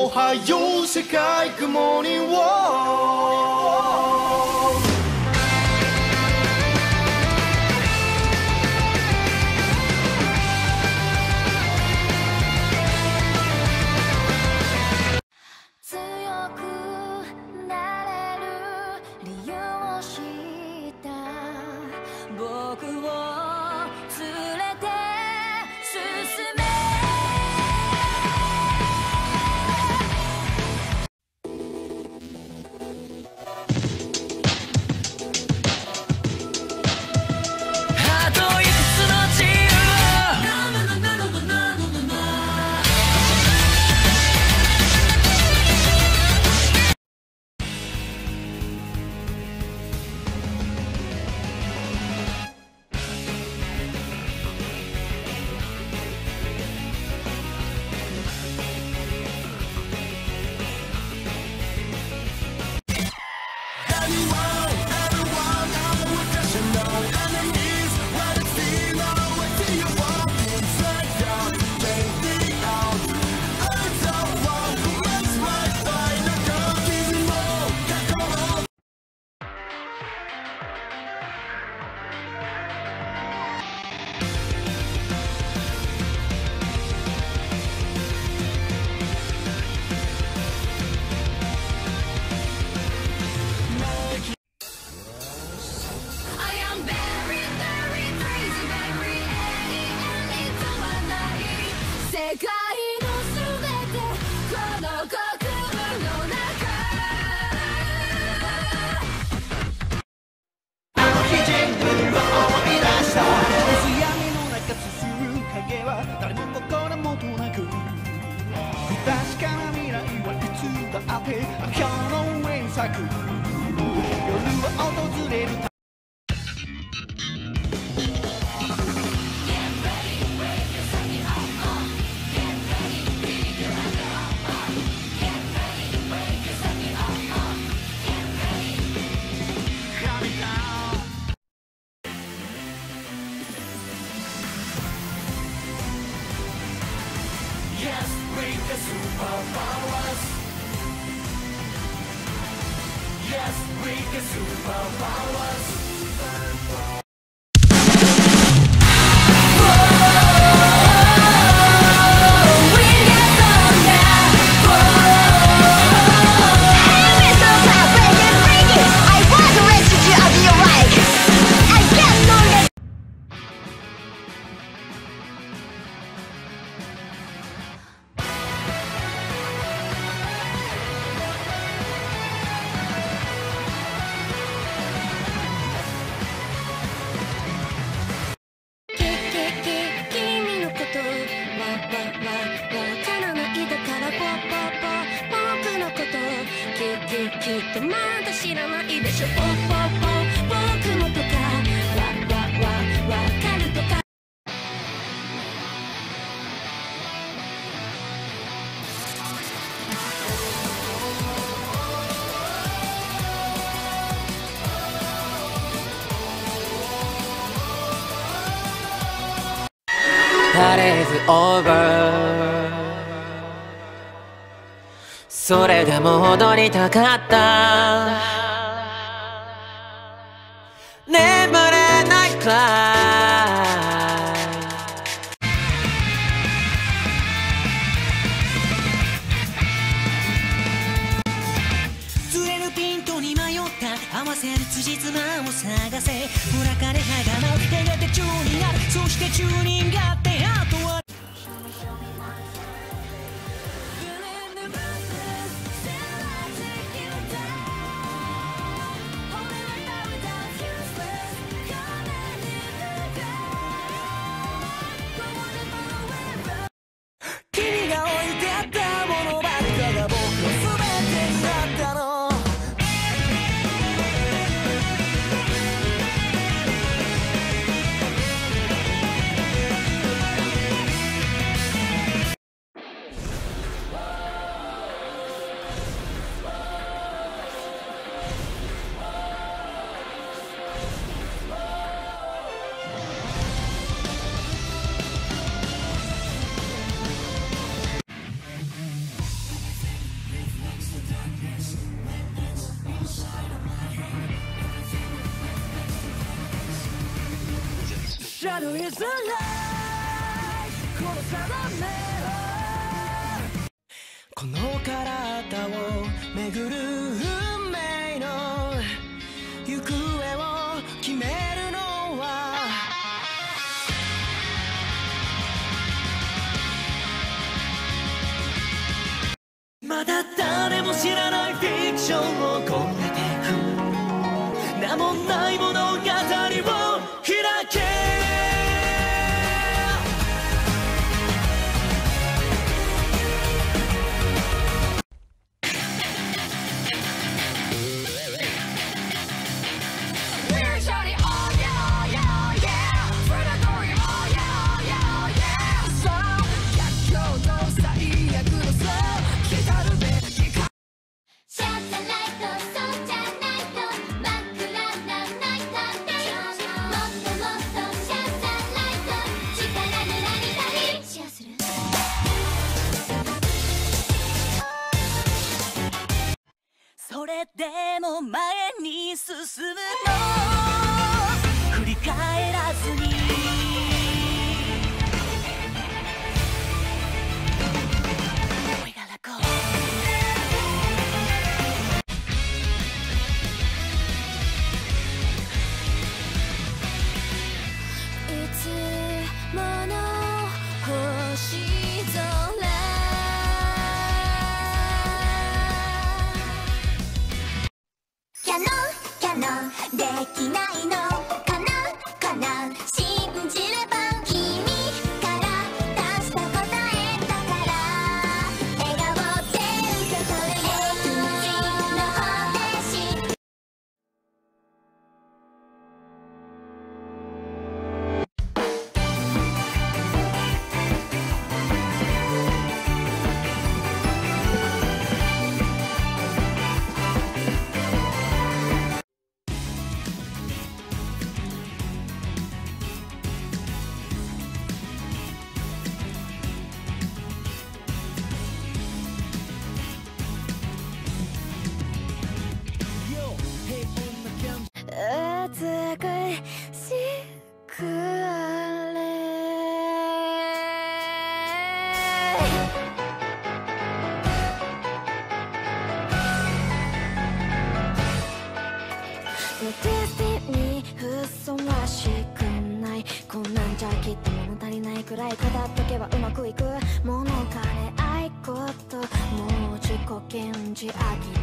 はよう世界 Good morning world。誰も心もとなく不確かな未来はいつだって赤の上に咲く夜は訪れるきっとまだ知らないでしょ僕のとかわかるとかパレーズオーバーそれでも踊りたかった眠れないくらい釣れるピントに迷った合わせる辻褄を探せほら枯れ葉が舞うやがて宙になるそして宙にがってあとはたどりづらいこの定めこの体を巡る運命の行方を決めるのはまだ誰も知らないフィクションを超えてく名もない物語を開けそれでも前に進むの振り返らずにいつもの星空キャノンできないのかな信じれば君から出した答えだから笑顔で受け取れるのでし美しくあれディスティにふさわしくないこんなんじゃきっと物足りないくらい語っとけばうまくいく物枯れ合いこともう自己顕示飽き